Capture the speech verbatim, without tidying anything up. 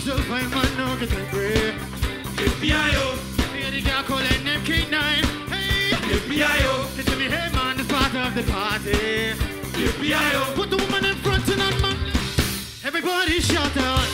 so fine, man, no get a break. Yippee-yi-yo. Hear the girl calling them K nine. Hey, Yippee-yi-yo. they tell me, hey man, this part of the party. Yippee-yi-yo. Put the woman in front and on man. Everybody shout out.